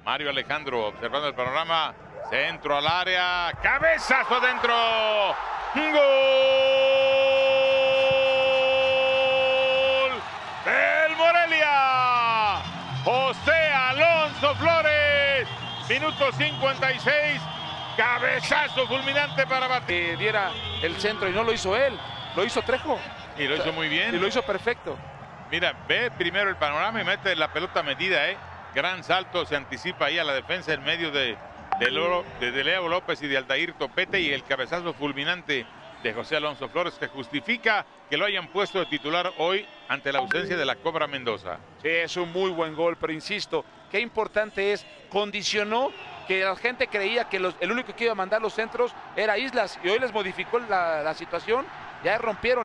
Mario Alejandro observando el panorama. Centro al área. Cabezazo adentro. ¡Gol! ¡Del Morelia! José Alonso Flores. Minuto 56. Cabezazo fulminante para batir. Diera el centro y no lo hizo él, lo hizo Trejo. Y lo hizo muy bien. Y lo hizo perfecto. Mira, ve primero el panorama y mete la pelota medida, Gran salto, se anticipa ahí a la defensa en medio de Leo López y de Aldair Topete, y el cabezazo fulminante de José Alonso Flores, que justifica que lo hayan puesto de titular hoy ante la ausencia de la Cobra Mendoza. Sí, es un muy buen gol, pero insisto, qué importante es, condicionó que la gente creía que el único que iba a mandar los centros era Islas, y hoy les modificó la situación, ya rompieron.